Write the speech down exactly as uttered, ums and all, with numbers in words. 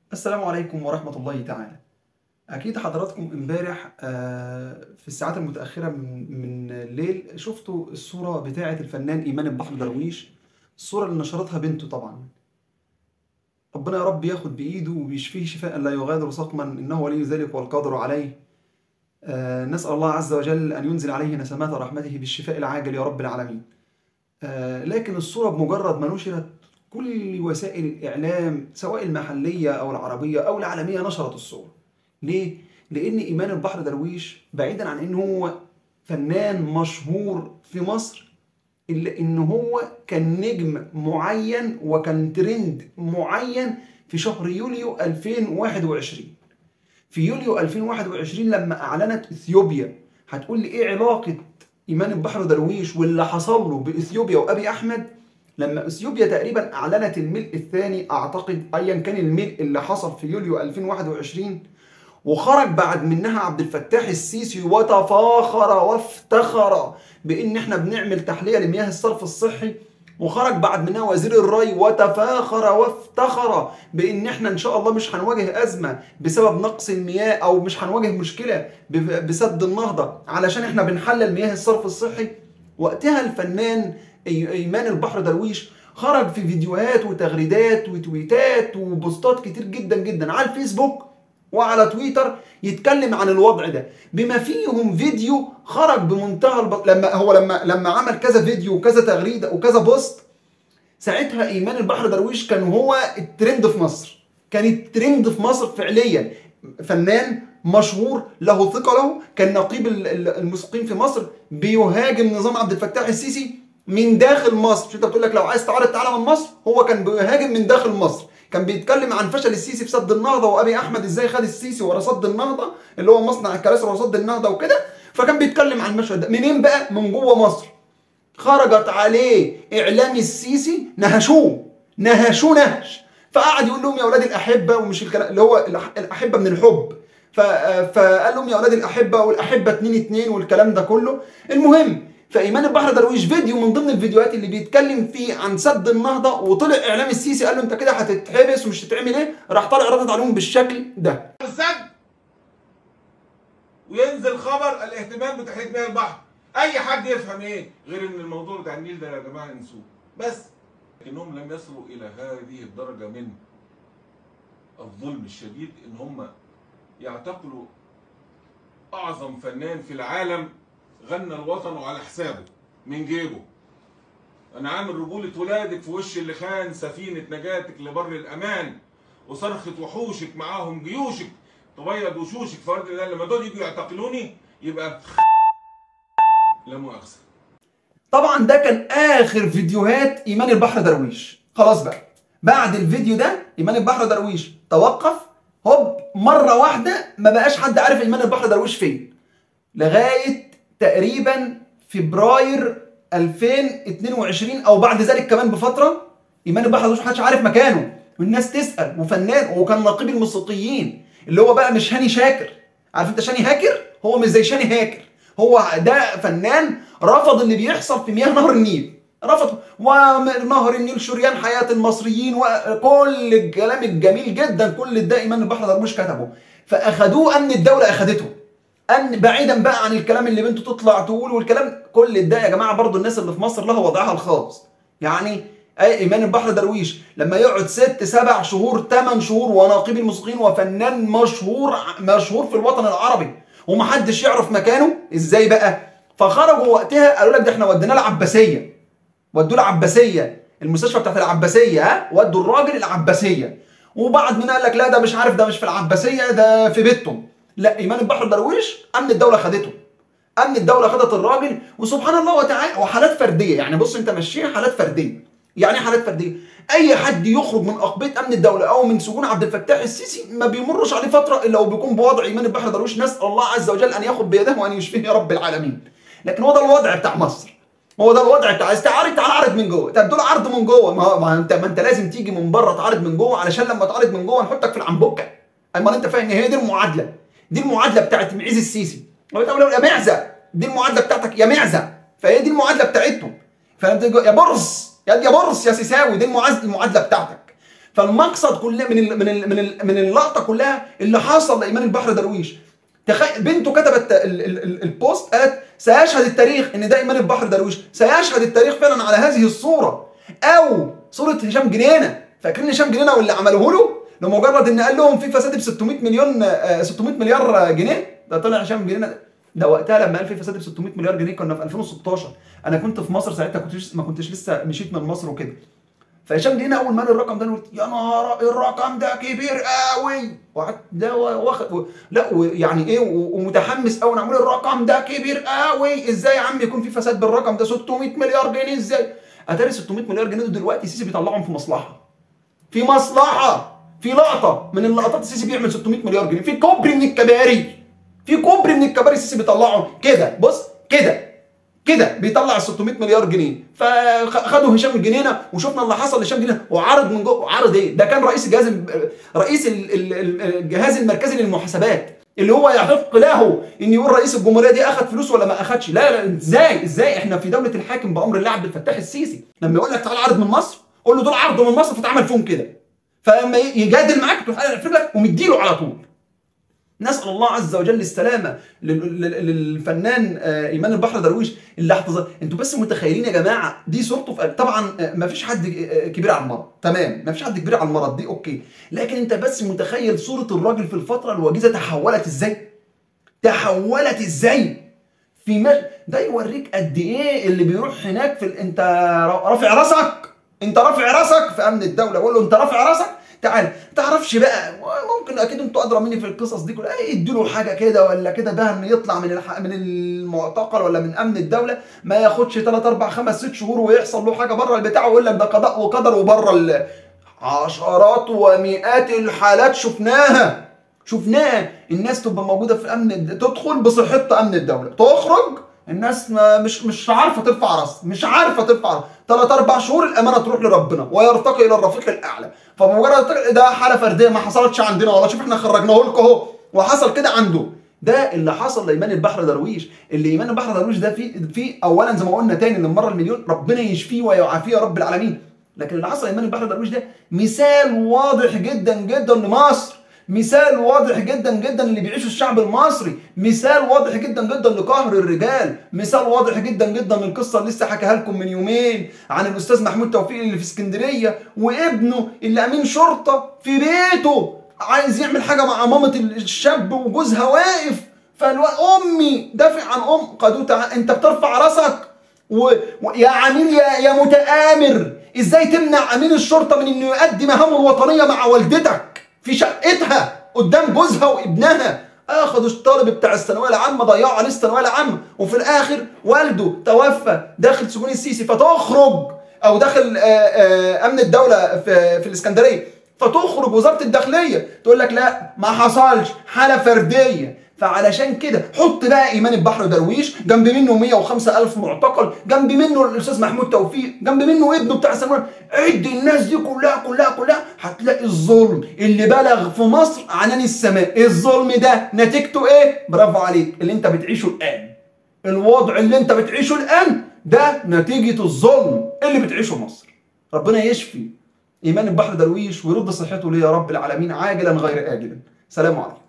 السلام عليكم ورحمة الله تعالى. أكيد حضراتكم امبارح آه، في الساعات المتأخرة من من الليل شفتوا الصورة بتاعة الفنان إيمان البحر درويش، الصورة اللي نشرتها بنته طبعا. ربنا يا رب ياخد بإيده وبيشفيه شفاء لا يغادر سقما، إنه ولي ذلك والقادر عليه. آه، نسأل الله عز وجل أن ينزل عليه نسمات رحمته بالشفاء العاجل يا رب العالمين. آه، لكن الصورة بمجرد ما نشرت كل وسائل الإعلام سواء المحلية أو العربية أو العالمية نشرت الصورة. ليه؟ لأن إيمان البحر درويش بعيدا عن إن هو فنان مشهور في مصر، إلا إن هو كان نجم معين وكان ترند معين في شهر يوليو ألفين وواحد وعشرين. في يوليو ألفين وواحد وعشرين لما أعلنت إثيوبيا، هتقول لي إيه علاقة إيمان البحر درويش واللي حصل له بإثيوبيا وأبي أحمد؟ لما إثيوبيا تقريبا أعلنت الملء الثاني، أعتقد أيا كان الملء اللي حصل في يوليو ألفين وواحد وعشرين، وخرج بعد منها عبد الفتاح السيسي وتفاخر وافتخر بان احنا بنعمل تحليه لمياه الصرف الصحي، وخرج بعد منها وزير الري وتفاخر وافتخر بان احنا ان شاء الله مش هنواجه ازمه بسبب نقص المياه، او مش هنواجه مشكله بسد النهضه علشان احنا بنحلل مياه الصرف الصحي. وقتها الفنان ايمان البحر درويش خرج في فيديوهات وتغريدات وتويتات وبوستات كتير جدا جدا على الفيسبوك وعلى تويتر يتكلم عن الوضع ده، بما فيهم فيديو خرج بمنتهى البط... لما هو لما لما عمل كذا فيديو وكذا تغريده وكذا بوست. ساعتها ايمان البحر درويش كان هو الترند في مصر، كان الترند في مصر فعليا. فنان مشهور له ثقه، له كان نقيب الموسيقيين في مصر، بيهاجم نظام عبد الفتاح السيسي من داخل مصر. مش انت بتقول لك لو عايز تعرض تعالى من مصر؟ هو كان بيهاجم من داخل مصر، كان بيتكلم عن فشل السيسي في سد النهضه، وابي احمد ازاي خد السيسي ورا سد النهضه اللي هو مصنع الكراسي ورا سد النهضه وكده. فكان بيتكلم عن المشهد ده منين بقى؟ من جوه مصر. خرجت عليه اعلامي السيسي نهشوه نهشوه نهش، فقعد يقول لهم يا اولاد الاحبه، ومش الكلام اللي هو الاحبه من الحب، فقال لهم يا اولاد الاحبه والاحبه اتنين اتنين والكلام ده كله. المهم، فايمان البحر درويش فيديو من ضمن الفيديوهات اللي بيتكلم فيه عن سد النهضه، وطلع اعلام السيسي قال له انت كده هتتحبس ومش هتتعمل ايه، راح طالع ردد عليهم بالشكل ده. السد وينزل خبر الاهتمام بتحريك مياه البحر، اي حد يفهم ايه غير ان الموضوع بتاع النيل ده يا جماعه انسوه بس. لكنهم لم يصلوا الى هذه الدرجه من الظلم الشديد ان هم يعتقلوا اعظم فنان في العالم غنى الوطن على حسابه من جيبه. انا عامل رجولة ولادك في وش اللي خان سفينة نجاتك لبر الامان، وصرخة وحوشك معاهم جيوشك تبيض وشوشك في ارض الله. لما دول يجوا يعتقلوني يبقى لا مؤاخذة. طبعا ده كان اخر فيديوهات ايمان البحر درويش. خلاص بقى بعد الفيديو ده ايمان البحر درويش توقف، هوب مره واحده ما بقاش حد عارف ايمان البحر درويش فين، لغايه تقريبا فبراير ألفين واتنين وعشرين او بعد ذلك كمان بفتره. ايمان البحر درويش محدش عارف مكانه، والناس تسال، وفنان وكان نقيب الموسيقيين اللي هو بقى مش هاني شاكر. عارف انت شاني هاكر؟ هو مش زي شاني هاكر، هو ده فنان رفض اللي بيحصل في مياه نهر النيل، رفض ونهر النيل شريان حياه المصريين وكل الكلام الجميل جدا، كل ده ايمان البحر درويش كتبه. فاخدوه، امن الدوله اخدته، أن بعيدا بقى عن الكلام اللي بنته تطلع تقول والكلام كل ده. يا جماعه برضو الناس اللي في مصر لها وضعها الخاص. يعني ايمان البحر درويش لما يقعد ست سبع شهور ثمان شهور ونقيب الموسيقيين وفنان مشهور مشهور في الوطن العربي ومحدش يعرف مكانه، ازاي بقى؟ فخرجوا وقتها قالوا لك ده احنا وديناه العباسيه، ودوه العباسيه، المستشفى بتاعت العباسيه، ها ودوا الراجل العباسيه. وبعد منها قال لك لا ده مش عارف، ده مش في العباسيه، ده في بيتهم. لا، ايمان البحر درويش امن الدوله خدته، امن الدوله خدت الراجل. وسبحان الله وتعالى، وحالات فرديه. يعني بص انت ماشيين حالات فرديه. يعني ايه حالات فرديه؟ اي حد يخرج من اقبيه امن الدوله او من سجون عبد الفتاح السيسي ما بيمرش عليه فتره الا وبيكون بوضع ايمان البحر درويش. نسال الله عز وجل ان ياخذ بيده وان يشفيه يا رب العالمين. لكن هو ده الوضع بتاع مصر، هو ده الوضع بتاع استعارة. تعال عرض من جوه. طب دول عرض من جوه، ما, ما انت ما انت لازم تيجي من بره تعرض من جوه، علشان لما تعرض من جوه نحطك في العنبوكه. امال انت فاهم ان هي دي المعادله؟ دي المعادله بتاعت معيز السيسي. يا معزه، دي المعادله بتاعتك يا معزه، فهي دي المعادله بتاعتهم. فانت يا برص يا يا برص يا سيساوي، دي المعادله بتاعتك. فالمقصد كله من ال من ال من ال من اللقطه كلها اللي حصل لايمان البحر درويش. تخيل بنته كتبت ال ال ال البوست، قالت سيشهد التاريخ ان ده ايمان البحر درويش، سيشهد التاريخ فعلا على هذه الصوره. او صوره هشام جنينه، فاكرين هشام جنينه واللي عملوه له لمجرد ان قال لهم في فساد ب ستمائة مليون ستمائة مليار جنيه. ده طلع هشام جنينه ده وقتها لما قال في فساد ب ستمائة مليار جنيه كنا في ألفين وستاشر، انا كنت في مصر ساعتها، كنت ما كنتش لسه مشيت من مصر وكده. فهشام جنينه اول ما قال الرقم ده قلت يا نهار الرقم ده كبير قوي، وقعدت ده واخد لا يعني ايه ومتحمس قوي، انا عامل الرقم ده كبير قوي، ازاي يا عم يكون في فساد بالرقم ده ستمائة مليار جنيه ازاي؟ اتاري ستمائة مليار جنيه دلوقتي السيسي بيطلعهم في مصلحه، في مصلحه، في لقطه من اللقطات السيسي بيعمل ستمائة مليار جنيه، في كوبري من الكباري، في كوبري من الكباري السيسي بيطلعه كده، بص كده كده بيطلع ستمائة مليار جنيه. فخدوا هشام الجنينه وشفنا اللي حصل لهشام الجنينه، وعرض من جوه، عرض ايه؟ ده كان رئيس الجهاز رئيس الجهاز المركزي للمحاسبات اللي هو يحق له ان يقول رئيس الجمهوريه دي اخذ فلوس ولا ما اخذش. لا لا ازاي ازاي احنا في دوله الحاكم بامر الله عبد الفتاح السيسي، لما يقول لك تعالى عرض من مصر قول له دول عرضوا من مصر فتعمل فيهم كده، فلما يجادل معاك تروح قايل لك ومديله على طول. نسأل الله عز وجل السلامة للفنان إيمان البحر درويش اللي احتضر. انتوا بس متخيلين يا جماعة دي صورته في... طبعا ما فيش حد كبير على المرض، تمام، ما فيش حد كبير على المرض دي اوكي، لكن انت بس متخيل صورة الراجل في الفترة الوجيزة تحولت ازاي؟ تحولت ازاي؟ في مش... ده يوريك قد ايه اللي بيروح هناك في ال... انت رافع راسك، انت رافع راسك في امن الدولة، بقول له انت رافع راسك تعال. ما تعرفش بقى، ممكن اكيد انتوا ادرى مني في القصص دي كلها، يديله حاجه كده ولا كده، ده انه يطلع من الح... من المعتقل ولا من امن الدوله ما ياخدش ثلاثة أربعة خمسة ستة شهور ويحصل له حاجه بره البتاع ويقول لك ده قضاء وقدر وبره ال... عشرات ومئات الحالات شفناها شفناها الناس تبقى موجوده في امن، تدخل بصحتها امن الدوله، تخرج الناس ما مش مش عارفه ترفع راس، مش عارفه ترفع راس، ثلاث اربع شهور الامانه تروح لربنا ويرتقي الى الرفيق الاعلى. فمجرد ده حاله فرديه ما حصلتش عندنا والله، شوف احنا خرجناه لكم اهو وحصل كده عنده. ده اللي حصل لايمان البحر درويش. اللي ايمان البحر درويش ده في في اولا زي ما قلنا تاني للمره المليون ربنا يشفيه ويعافيه يا رب العالمين، لكن اللي حصل لايمان البحر درويش ده مثال واضح جدا جدا لمصر، مثال واضح جدا جدا اللي بيعيشه الشعب المصري، مثال واضح جدا جدا لقهر الرجال، مثال واضح جدا جدا للقصه اللي لسه حكاها لكم من يومين عن الاستاذ محمود توفيق اللي في اسكندريه وابنه اللي امين شرطه في بيته عايز يعمل حاجه مع مامه الشاب وجوزها واقف، فالوا امي دافع عن ام قدوته، انت بترفع راسك ويا عميل يا يا متآمر، ازاي تمنع امين الشرطه من انه يؤدي مهامه الوطنيه مع والدتك في شقتها قدام جوزها وابنها؟ اخذوا الطالب بتاع الثانويه العامه ضيعوا عليه الثانويه العامه، وفي الاخر والده توفى داخل سجون السيسي، فتخرج او داخل امن الدوله في في الاسكندريه، فتخرج وزاره الداخليه تقول لك لا ما حصلش حاله فرديه. فعلشان كده حط بقى ايمان البحر درويش جنب منه مئة وخمسة ألف معتقل، جنب منه الاستاذ محمود توفيق، جنب منه ابنه بتاع الثانويه، عد الناس دي كلها كلها كلها هتلاقي الظلم اللي بلغ في مصر عنان السماء. الظلم ده نتيجته ايه؟ برافو عليك اللي انت بتعيشه الان، الوضع اللي انت بتعيشه الان ده نتيجه الظلم اللي بتعيشه مصر. ربنا يشفي ايمان البحر درويش ويرد صحته ليه يا رب العالمين عاجلا غير آجلا. سلام عليكم.